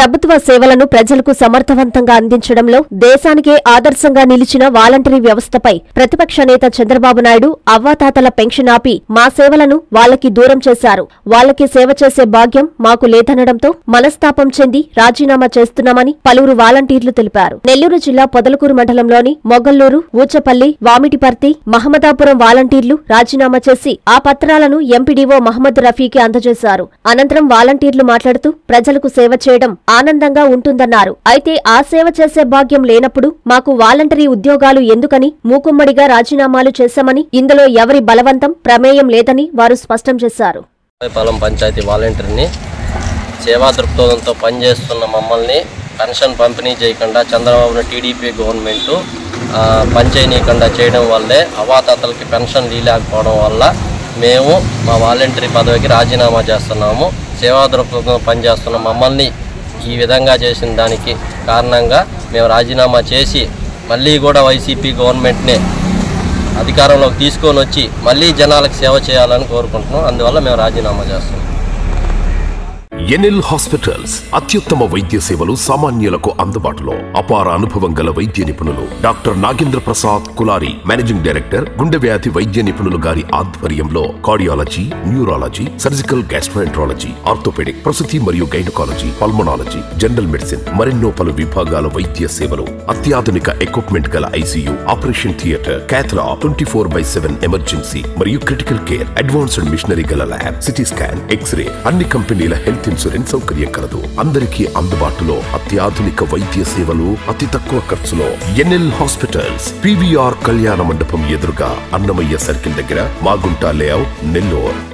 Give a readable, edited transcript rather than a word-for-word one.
ప్రభుత్వ సేవలను ప్రజలకు సమర్థవంతంగా అందించడంలో దేశానికే ఆదర్శంగా నిలిచిన వాలంటరీ వ్యవస్థపై ప్రతిపక్ష నేత చంద్రబాబు నాయుడు అవ్వాతాతల పెన్షన్ ఆపి మా సేవలను వాళ్లకి దూరం చేశారు. వాళ్లకి సేవ చేసే భాగ్యం మాకు లేదనడంతో మనస్తాపం చెంది రాజీనామా చేస్తున్నామని పలువురు వాలంటీర్లు తెలిపారు. నెల్లూరు జిల్లా పొదలకూరు మండలంలోని మొగల్లూరు, ఊచపల్లి, వామిటిపర్తి, మహమ్మదాపురం వాలంటీర్లు రాజీనామా చేసి ఆ పత్రాలను ఎంపీడీఓ మహమ్మద్ రఫీకి అందజేశారు. అనంతరం వాలంటీర్లు మాట్లాడుతూ ప్రజలకు సేవ చేయడం ఆనందంగా ఉంటుందన్నారు. అయితే ఆ సేవ చేసే భాగ్యం లేనప్పుడు మాకు వాలంటరీ ఉద్యోగాలు ఎందుకని మూకుమ్మడిగా రాజీనామాలు చేశామని, ఇందులో ఎవరి బలవంతం ప్రమేయం లేదని వారు స్పష్టం చేశారు. పాలెం పంచాయతీ వాలంటీర్ని సేవా దృక్పథంతో పనిచేస్తున్న మమ్మల్ని పెన్షన్ పంపిణీ చేయకుండా చంద్రబాబు టీడీపీ గవర్నమెంట్ పనిచేయనీయకుండా చేయడం వల్లే అవాతాతలకి పెన్షన్ లేకపోవడం వల్ల మేము మా వాలంటరీ పదవికి రాజీనామా చేస్తున్నాము. సేవా దృక్పథంతో పనిచేస్తున్న మమ్మల్ని ఈ విధంగా చేసిన దానికి కారణంగా మేము రాజీనామా చేసి మళ్ళీ కూడా వైసీపీ గవర్నమెంట్నే అధికారంలోకి తీసుకొని వచ్చి మళ్ళీ జనాలకు సేవ చేయాలని కోరుకుంటున్నాం. అందువల్ల మేము రాజీనామా చేస్తున్నాం. ఎన్ఎల్ హాస్పిటల్స్ అత్యుత్తమ వైద్య సేవలు సామాన్యులకు అందుబాటులో. అపార అనుభవం గల వైద్య నిపుణులు doctor Nagendra Prasad Kulari, managing director, గుండె వ్యాధి వైద్య నిపుణులు గారి ఆధ్వర్యంలో cardiology, neurology, surgical gastroenterology, orthopaedic, ప్రసూతి మరియు గైనకాలజీ, పల్మనాలజీ, జనరల్ మెడిసిన్ మరెన్నో పలు విభాగాల వైద్య సేవలు. అత్యాధునిక ఎక్విప్మెంట్ గల ICU, operation theatre, cath lab, 24/7 emergency మరియు క్రిటికల్ కేర్, అడ్వాన్స్డ్ మిషనరీ గల ల్యాబ్, సిటీ స్కాన్, ఎక్స్రే, అన్ని కంపెనీల హెల్త్ ఇన్సూరెన్స్ సౌకర్యం కలదు. అందరికీ అందుబాటులో అత్యాధునిక వైద్య సేవలు అతి తక్కువ ఖర్చులో. ఎన్ఎల్ హాస్పిటల్స్, పీవీఆర్ కళ్యాణ మండపం ఎదురుగా, అన్నమయ్య సర్కిల్ దగ్గర, మాగుంట లేఅవుట్, నెల్లూరు.